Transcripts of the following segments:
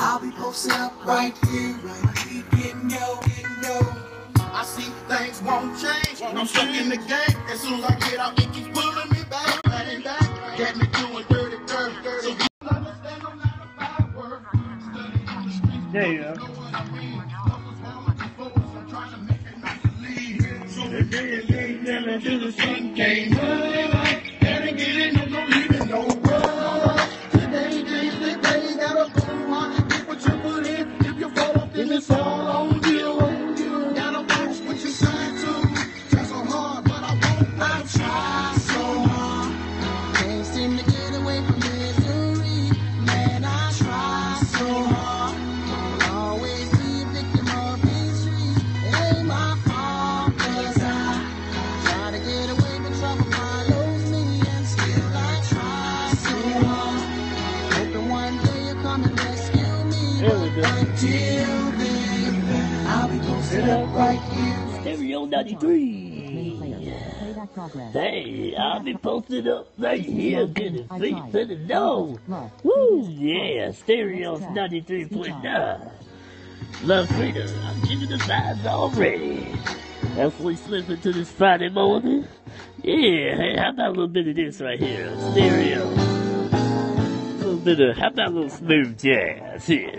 I'll be posted up right here, getting yo. I see things won't change. I'm stuck in the game. As soon as I get out, it keeps pulling me back, get me doing dirty. So you understand no matter bad word. There you go. To the sun came right, and get it, no leaving no word. Today, gotta go on, get what you put in. If you fall off, then it's all on you. Gotta watch what you sign to. Try so hard, but I won't. I try so hard. Can't seem to get away from misery. Man, I try so hard. I'll always be a victim of these streets. It ain't my fault, 'cause I try to get away from trouble follows me, and still I try so hard. Hoping one day you'll come and rescue me. Until then, I'll be posted up right here. Stereo 93. Hey, I'll be posted up right here to the feet to the nose. Woo, yeah, Stereo's 93.9. Love freedom, I'm giving the vibes already. As we slip into this Friday morning. Yeah, hey, how about a little bit of this right here on Stereo? A little bit of, how about a little smooth jazz here?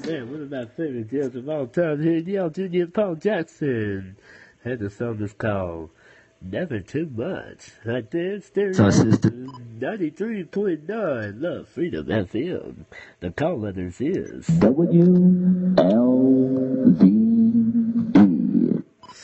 Man, one of my favorite jams of all time here, Neil Jr. Paul Jackson. And the song is called Never Too Much. Right there, stereo 93.9 Love Freedom FM. The call letters is WLVE.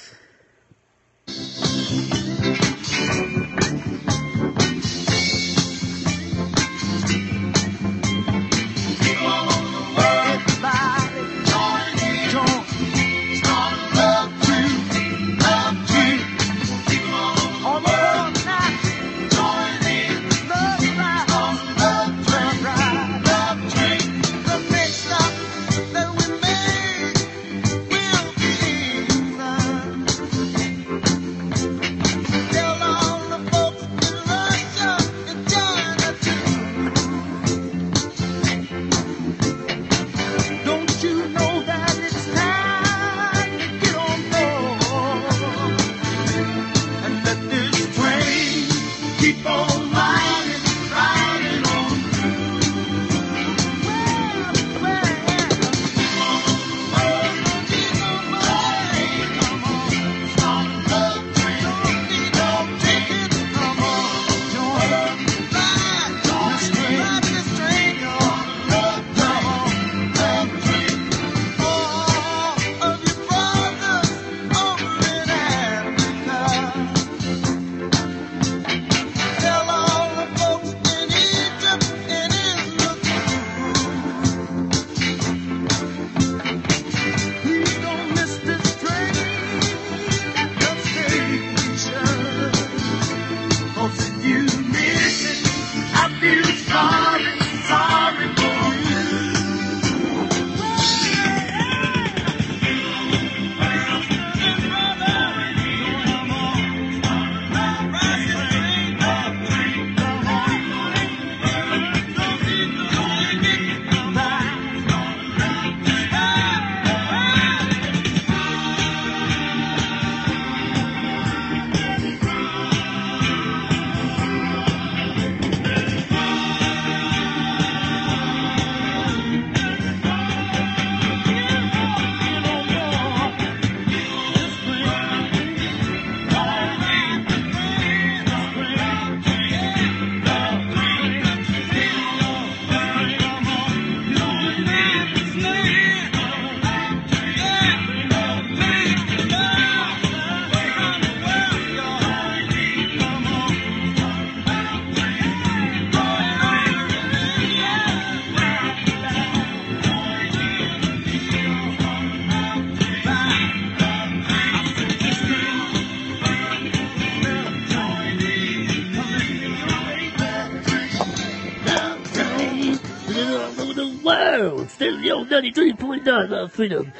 Stereo 93.9 Love Freedom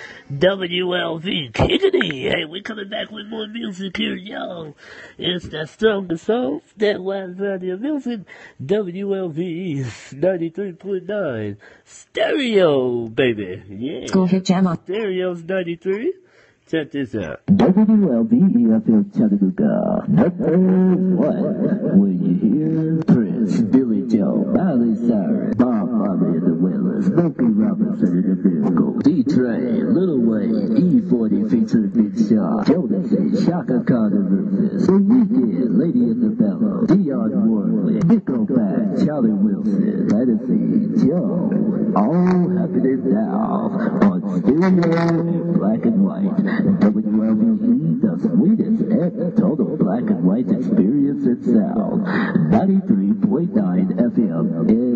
WLV Kickity. Hey, we're coming back with more music here, y'all. It's that strongest soul, that wide variety of music. WLV 93.9 Stereo, baby. Yeah. School hit jam on. Stereo's 93. Check this out. WLVEFM Chattanooga. Number one. When you hear Prince, Billy Joe, Miley Cyrus, Bob Marley and the Wailers, Smokey Robinson and the Miracles, D-Train, Lil Wayne, E40 featuring Big Sean, Jodeci, Shaka Khan and Rufus, The Weeknd, Lady Antebellum, Dionne Warwick, Nickelback, Charlie Wilson, Legacy, Joe, all happening now on Stereo Black and White. WLVE, the sweetest and total black and white experience in sound. 93.9 FM